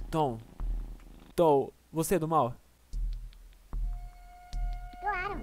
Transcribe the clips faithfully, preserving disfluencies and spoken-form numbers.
Tom. Tom, você é do mal? Claro.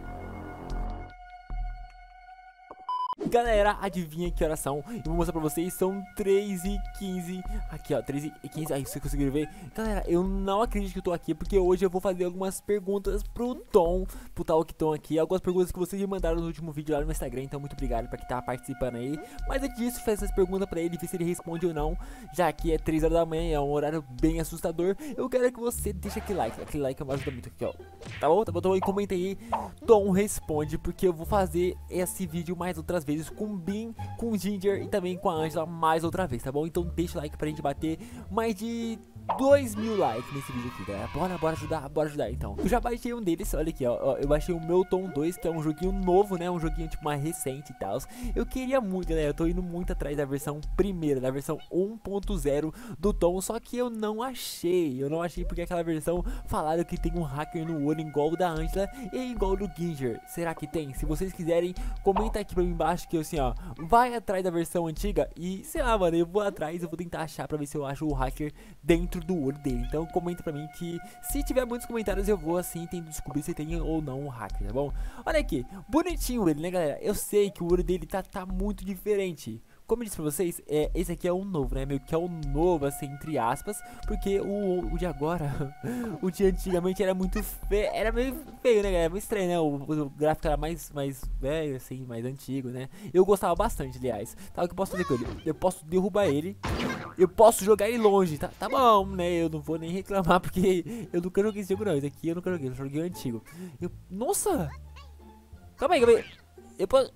Galera, adivinha que horas são? Eu vou mostrar pra vocês, são três e quinze. Aqui ó, três e quinze, aí vocês conseguiram ver. Galera, eu não acredito que eu tô aqui, porque hoje eu vou fazer algumas perguntas pro Tom, pro Talk Tom aqui. Algumas perguntas que vocês me mandaram no último vídeo lá no Instagram, então muito obrigado pra quem tá participando aí. Mas antes disso, faz essas perguntas pra ele, ver se ele responde ou não. Já que é três horas da manhã, é um horário bem assustador. Eu quero que você deixe aquele like, aquele like me ajuda muito aqui ó. Tá bom? Tá bom? Então comenta aí, Tom responde, porque eu vou fazer esse vídeo mais outras vezes com o Bin, com o Ginger e também com a Angela mais outra vez, tá bom? Então deixa o like pra gente bater mais de dois mil likes nesse vídeo aqui, galera. Bora, bora ajudar, bora ajudar então. Eu já baixei um deles, olha aqui, ó, ó. Eu baixei o meu Tom dois, que é um joguinho novo, né? Um joguinho tipo mais recente e tal. Eu queria muito, galera. Eu tô indo muito atrás da versão primeira, da versão um ponto zero do Tom. Só que eu não achei. Eu não achei porque aquela versão falaram que tem um hacker no olho igual o da Angela e igual o do Ginger. Será que tem? Se vocês quiserem, comenta aqui pra mim embaixo que eu assim, ó, vai atrás da versão antiga e sei lá, mano, eu vou atrás, eu vou tentar achar pra ver se eu acho o hacker dentro do olho dele. Então comenta pra mim que se tiver muitos comentários eu vou assim tentar descobrir se tem ou não o hacker, tá bom? Olha aqui, bonitinho ele, né, galera? Eu sei que o olho dele tá, tá muito diferente. Como eu disse pra vocês, é, esse aqui é um novo, né? Meio que é um novo, assim, entre aspas. Porque o, o de agora, o de antigamente era muito feio. Era meio feio, né, galera? Era meio estranho, né? O, o gráfico era mais, mais velho, assim, mais antigo, né? Eu gostava bastante, aliás. Tá, o que eu posso fazer com ele? Eu posso derrubar ele. Eu posso jogar ele longe, tá, tá bom, né? Eu não vou nem reclamar, porque eu nunca joguei esse jogo, não. Esse aqui eu nunca joguei, eu joguei o antigo. Eu, nossa! Calma aí, calma aí. Eu posso...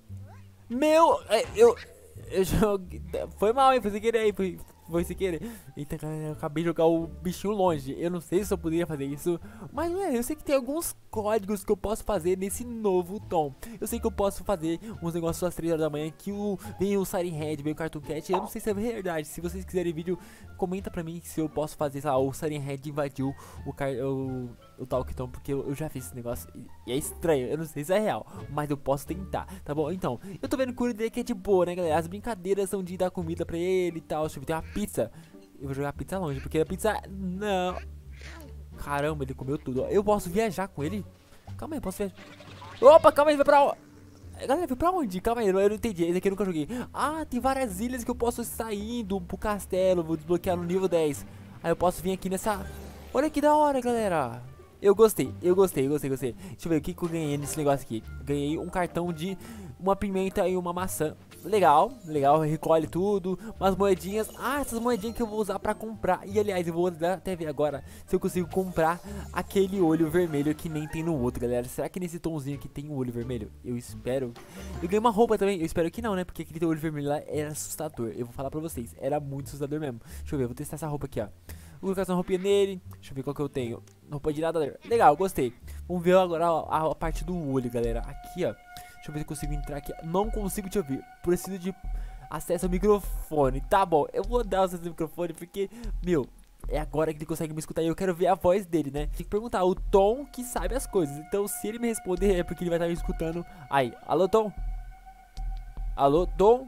Meu... É, eu... Eu joguei... Foi mal, hein? Foi sem querer, foi, foi sem querer. Eita, galera, eu acabei de jogar o bichinho longe. Eu não sei se eu poderia fazer isso. Mas, galera, eu sei que tem alguns códigos que eu posso fazer nesse novo Tom. Eu sei que eu posso fazer uns negócios às três horas da manhã que o, vem o Siren Head, vem o Cartoon Cat. Eu não sei se é verdade. Se vocês quiserem vídeo, comenta pra mim se eu posso fazer, sei lá, o Siren Head invadiu o, car o, o Talk Tom, porque eu, eu já fiz esse negócio e é estranho. Eu não sei se é real, mas eu posso tentar, tá bom? Então, eu tô vendo que o olho dele aqui é de boa, né, galera? As brincadeiras são de dar comida pra ele e tal. Deixa eu ver, tem uma pizza. Eu vou jogar a pizza longe, porque a pizza... Não. Caramba, ele comeu tudo. Eu posso viajar com ele? Calma aí, eu posso viajar. Opa, calma aí, vai pra onde? Galera, vai pra onde? Calma aí, eu não entendi. Esse aqui eu nunca joguei. Ah, tem várias ilhas que eu posso sair indo pro castelo. Vou desbloquear no nível dez. Aí eu posso vir aqui nessa... Olha que da hora, galera. Eu gostei, eu gostei, eu gostei, gostei. Deixa eu ver o que, que eu ganhei nesse negócio aqui. Ganhei um cartão de uma pimenta e uma maçã. Legal, legal, recolhe tudo. Umas moedinhas. Ah, essas moedinhas que eu vou usar pra comprar. E aliás, eu vou até ver agora se eu consigo comprar aquele olho vermelho que nem tem no outro, galera. Será que nesse tomzinho aqui tem um olho vermelho? Eu espero. Eu ganhei uma roupa também, eu espero que não, né? Porque aquele olho vermelho lá era assustador. Eu vou falar pra vocês, era muito assustador mesmo. Deixa eu ver, vou testar essa roupa aqui, ó. Vou colocar essa roupinha nele. Deixa eu ver qual que eu tenho. Roupa de nada. Legal, gostei. Vamos ver agora a, a parte do olho, galera. Aqui, ó. Deixa eu ver se eu consigo entrar aqui. Não consigo te ouvir. Preciso de acesso ao microfone. Tá bom, eu vou dar acesso ao microfone porque, meu, é agora que ele consegue me escutar e eu quero ver a voz dele, né? Tem que perguntar, o Tom que sabe as coisas. Então, se ele me responder, é porque ele vai estar me escutando. Aí, alô, Tom? Alô, Tom?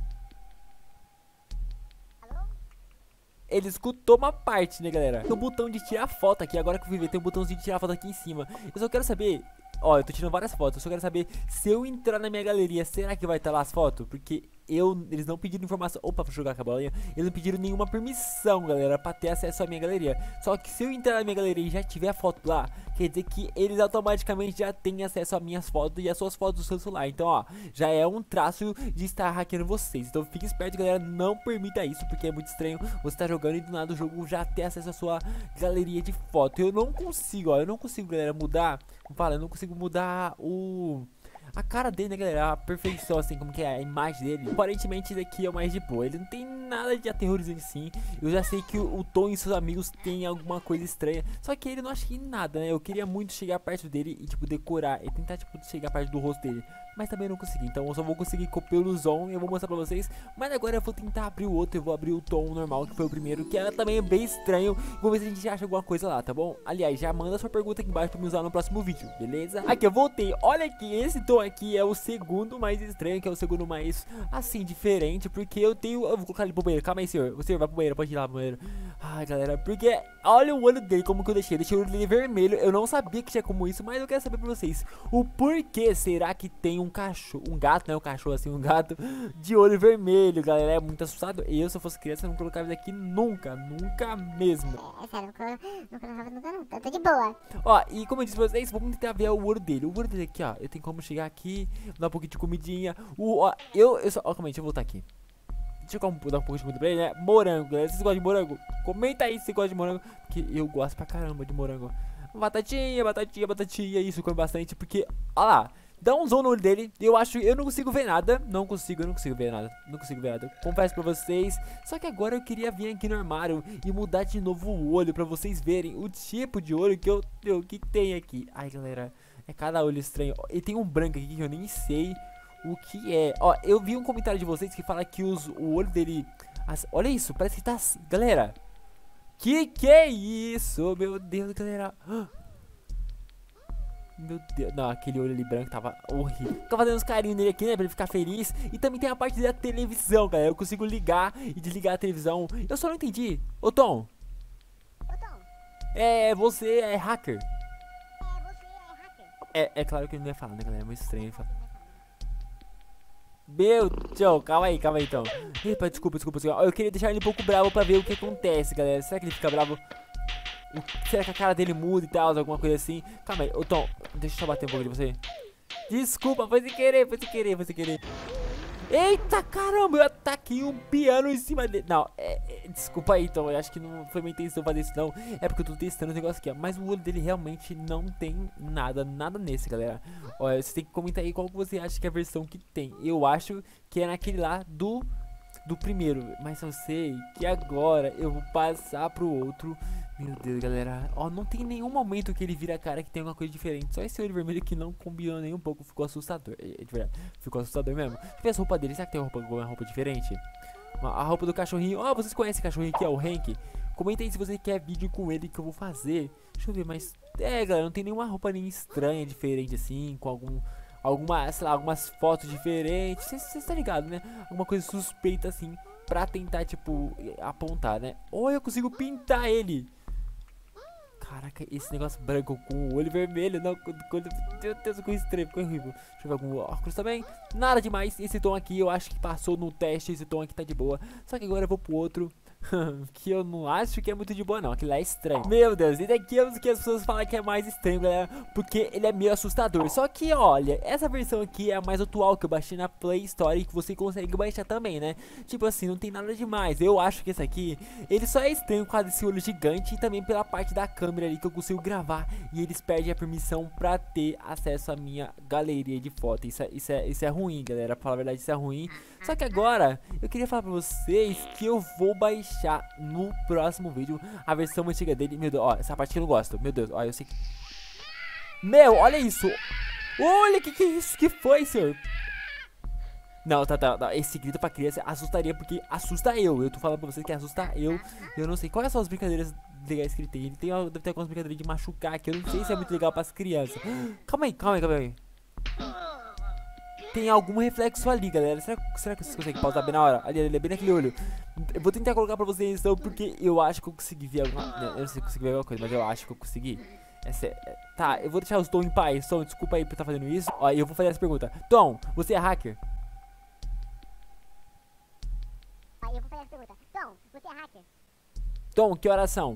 Ele escutou uma parte, né, galera? Tem um botão de tirar foto aqui. Agora que eu fui ver, tem um botãozinho de tirar foto aqui em cima. Eu só quero saber... Ó, eu tô tirando várias fotos. Eu só quero saber se eu entrar na minha galeria, será que vai estar lá as fotos? Porque eu, eles não pediram informação. Opa, vou jogar com a bolinha. Eles não pediram nenhuma permissão, galera, pra ter acesso à minha galeria. Só que se eu entrar na minha galeria e já tiver a foto lá, quer dizer que eles automaticamente já têm acesso às minhas fotos e às suas fotos do seu celular. Então, ó, já é um traço de estar hackeando vocês. Então fique esperto, galera, não permita isso, porque é muito estranho você estar jogando e do nada o jogo já ter acesso à sua galeria de foto. Eu não consigo, ó, eu não consigo, galera, mudar. Fala, eu não consigo mudar o... a cara dele, né, galera? A perfeição, assim, como que é a imagem dele. Aparentemente, ele aqui é o mais de boa. Ele não tem nada de aterrorizante, sim. Eu já sei que o, o Tom e seus amigos têm alguma coisa estranha. Só que ele não acha que nada, né? Eu queria muito chegar perto dele e, tipo, decorar. E tentar, tipo, chegar perto do rosto dele. Mas também não consegui. Então eu só vou conseguir pelo Zon e eu vou mostrar pra vocês. Mas agora eu vou tentar abrir o outro. Eu vou abrir o Tom normal, que foi o primeiro, que era também bem estranho. Vou ver se a gente acha alguma coisa lá, tá bom? Aliás, já manda sua pergunta aqui embaixo pra me usar no próximo vídeo, beleza? Aqui, eu voltei. Olha aqui, esse Tom aqui é o segundo mais estranho, que é o segundo mais, assim, diferente. Porque eu tenho... Eu vou colocar ele pro banheiro. Calma aí, senhor. O senhor vai pro banheiro, pode ir lá pro banheiro. Ai, galera, porque olha o olho dele, como que eu deixei. Eu deixei o olho dele vermelho. Eu não sabia que tinha como isso, mas eu quero saber pra vocês. O porquê será que tem um cachorro, um gato, né? Um cachorro assim, um gato de olho vermelho, galera. É muito assustado. Eu, se eu fosse criança, eu não colocava isso aqui nunca. Nunca mesmo. É, sério, não colocava nunca não. Eu tô de boa. Ó, e como eu disse pra vocês, vamos tentar ver o olho dele. O olho dele aqui, ó. Eu tenho como chegar aqui, dar um pouquinho de comidinha. O, ó, eu, eu só... Ó, calma aí, deixa eu voltar aqui. Deixa eu dar um pouquinho de comida pra ele, né? Morango, galera. Vocês gostam de morango? Comenta aí se você gosta de morango. Porque eu gosto pra caramba de morango. Batatinha, batatinha, batatinha. Isso, come bastante. Porque, ó lá. Dá um zoom no olho dele. Eu acho eu não consigo ver nada. Não consigo, eu não consigo ver nada. Não consigo ver nada. Confesso pra vocês. Só que agora eu queria vir aqui no armário e mudar de novo o olho. Pra vocês verem o tipo de olho que eu, eu que tem aqui. Ai, galera. É cada olho estranho. E tem um branco aqui que eu nem sei o que é. Ó, eu vi um comentário de vocês que fala que os, o olho dele... As, olha isso, parece que tá... Galera, que que é isso? Meu Deus, galera. Meu Deus, não, aquele olho ali branco tava horrível. Tô fazendo uns carinhos nele aqui, né, pra ele ficar feliz. E também tem a parte da televisão, galera. Eu consigo ligar e desligar a televisão. Eu só não entendi. Ô, Tom. Ô, Tom. É, você é hacker. É, você é hacker. É, é claro que ele não ia falar, né, galera? É muito estranho ele falar. Meu Deus, calma aí, calma aí então. Epa, desculpa, desculpa, desculpa. Eu queria deixar ele um pouco bravo pra ver o que acontece, galera. Será que ele fica bravo? Será que a cara dele muda e tal, alguma coisa assim? Calma aí, ô Tom, deixa eu só bater um pouco de você. Desculpa, foi sem querer, foi sem querer, foi sem querer. Eita, caramba, eu ataquei um piano em cima dele. Não, é, é, desculpa aí, Tom, eu acho que não foi minha intenção fazer isso não. É porque eu tô testando o negócio aqui, ó. Mas o olho dele realmente não tem nada, nada nesse, galera. Olha, você tem que comentar aí qual que você acha que é a versão que tem. Eu acho que é naquele lá do... do primeiro, mas eu sei que agora eu vou passar pro outro. Meu Deus, galera, ó, não tem nenhum momento que ele vira a cara que tem alguma coisa diferente. Só esse olho vermelho que não combinou nem um pouco, ficou assustador. É, de verdade, ficou assustador mesmo. Deixa eu ver as roupas dele, será que tem roupa, uma roupa diferente? A roupa do cachorrinho, ó, oh, vocês conhecem o cachorrinho aqui, é o Hank? Comenta aí se você quer vídeo com ele que eu vou fazer. Deixa eu ver, mas, é, galera, não tem nenhuma roupa nem estranha, diferente assim, com algum... Alguma, sei lá, algumas fotos diferentes. Você tá ligado, né? Alguma coisa suspeita assim, pra tentar, tipo, apontar, né? Ou eu consigo pintar ele. Caraca, esse negócio branco com o olho vermelho. Não, quando, meu Deus, ficou estranho, ficou horrível. Deixa eu ver algum óculos também. Nada demais. Esse tom aqui eu acho que passou no teste. Esse tom aqui tá de boa. Só que agora eu vou pro outro. Que eu não acho que é muito de boa não, aquilo lá é estranho. Meu Deus, e daqui é o que as pessoas falam que é mais estranho, galera, porque ele é meio assustador. Só que, olha, essa versão aqui é a mais atual que eu baixei na Play Store e que você consegue baixar também, né? Tipo assim, não tem nada demais. Eu acho que esse aqui, ele só é estranho por causa desse olho gigante e também pela parte da câmera ali que eu consigo gravar e eles perdem a permissão pra ter acesso à minha galeria de fotos. Isso é, isso é, isso é ruim, galera, pra falar a verdade, isso é ruim. Só que agora, eu queria falar pra vocês que eu vou baixar no próximo vídeo a versão antiga dele. Meu Deus, ó, essa parte que eu não gosto. Meu Deus, ó, eu sei que... Meu, olha isso. Olha, que que é isso? Que foi, senhor? Não, tá, tá, tá. Esse grito pra criança assustaria porque assusta eu. Eu tô falando pra vocês que assusta eu. Eu não sei quais são as brincadeiras legais que ele tem. Ele tem, deve ter algumas brincadeiras de machucar que eu não sei se é muito legal pras crianças. Calma aí, calma aí, calma aí. Tem algum reflexo ali, galera. Será, será que vocês conseguem pausar bem na hora? Ali, ali, bem naquele olho. Eu vou tentar colocar pra vocês então, porque eu acho que eu consegui ver alguma... Eu não sei se eu consegui ver alguma coisa, mas eu acho que eu consegui. Essa é... Tá, eu vou deixar os Tom em paz. Tom, desculpa aí por estar fazendo isso. Ó, eu vou fazer essa pergunta. Tom, você é hacker? Aí eu vou fazer essa pergunta. Tom, você é hacker? Tom, que horas são?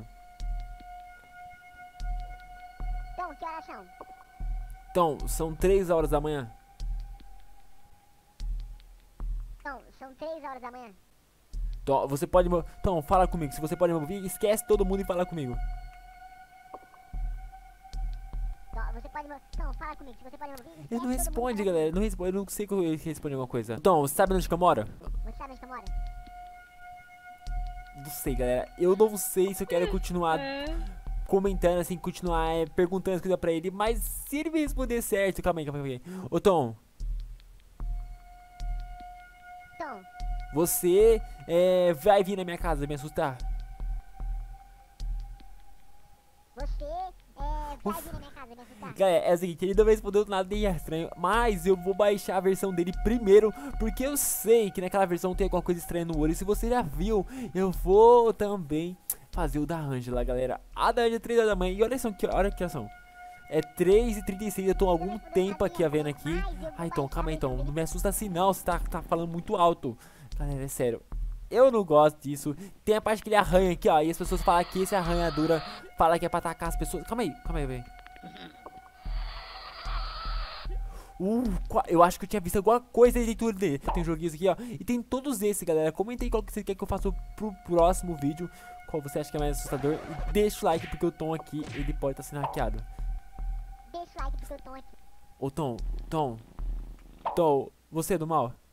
Tom, que horas são? Tom, são três horas da manhã. Tom, são três horas da manhã. Tom, você pode... Tom, fala comigo. Se você pode me ouvir, esquece todo mundo e fala comigo. Tom, você pode me... Tom, fala comigo. Se você pode me ouvir, esquece Ele não todo responde, mundo. galera. Ele não responde. Eu não sei como ele responde alguma coisa. Tom, você sabe onde que eu moro? Você sabe onde eu moro? Não sei, galera. Eu não sei se eu quero continuar comentando, assim, continuar é, perguntando as coisas pra ele. Mas se ele me responder certo... Calma aí, calma aí. Ô, Tom. Tom, Você é, vai vir na minha casa me assustar? você é, vai vir na minha casa me assustar. Galera, é o seguinte, ele não vai responder nada nem estranho, mas eu vou baixar a versão dele primeiro, porque eu sei que naquela versão tem alguma coisa estranha no olho. E se você já viu, eu vou também fazer o da Angela, galera. A da Angela é três horas da manhã. E olha só, que, olha que são. É três e trinta e seis, eu tô há algum tempo aqui vendo aqui. Ah, então, calma aí, então. Não me assusta assim não, você tá, tá falando muito alto. Galera, é sério. Eu não gosto disso. Tem a parte que ele arranha aqui, ó. E as pessoas falam que esse arranhadura fala que é pra atacar as pessoas. Calma aí, calma aí, velho. Uh, eu acho que eu tinha visto alguma coisa dentro dele. Tem joguinhos aqui, ó. E tem todos esses, galera. Comenta aí qual que você quer que eu faça pro próximo vídeo. Qual você acha que é mais assustador. E deixa o like, porque o Tom aqui, ele pode estar sendo hackeado. Deixa o like porque eu tô aqui. Ô Tom, Tom, Tom, você é do mal?